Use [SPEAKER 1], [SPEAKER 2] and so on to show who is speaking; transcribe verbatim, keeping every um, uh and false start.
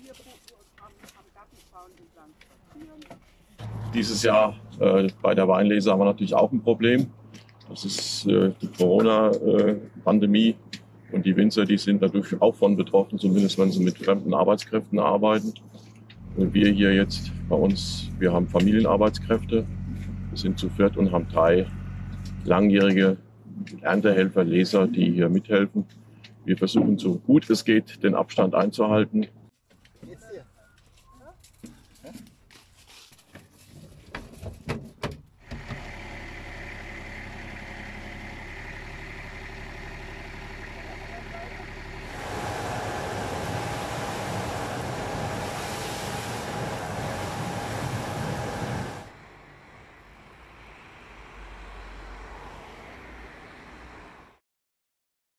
[SPEAKER 1] Dieses Jahr äh, bei der Weinlese haben wir natürlich auch ein Problem. Das ist äh, die Corona-Pandemie äh, und die Winzer, die sind natürlich auch von betroffen, zumindest wenn sie mit fremden Arbeitskräften arbeiten. Und wir hier jetzt bei uns, wir haben Familienarbeitskräfte, wir sind zu viert und haben drei langjährige Erntehelfer, Leser, die hier mithelfen. Wir versuchen so gut es geht, den Abstand einzuhalten.